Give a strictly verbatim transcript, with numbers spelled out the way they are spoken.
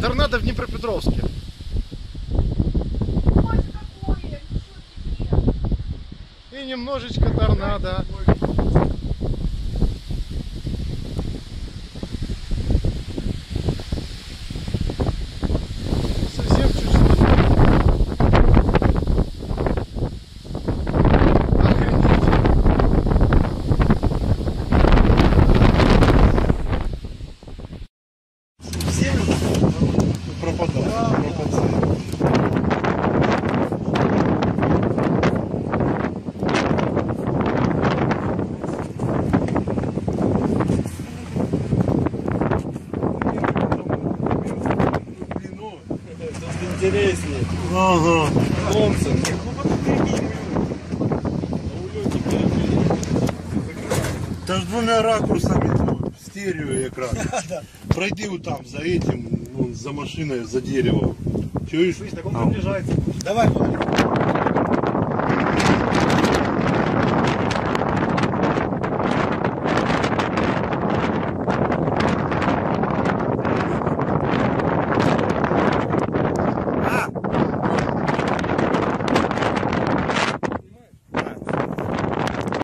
Торнадо в Днепропетровске. Ой, какое! И немножечко торнадо. Совсем чуть-чуть. Охренеть. Землю пропадал. пропадал. Интереснее. Ага. Томпсон. Та ж двумя ракурсами ну, стерео экран. Пройди вот там за этим, вон, за машиной, за деревом. Чуешь? Так он А. приближается. Давай, Валя.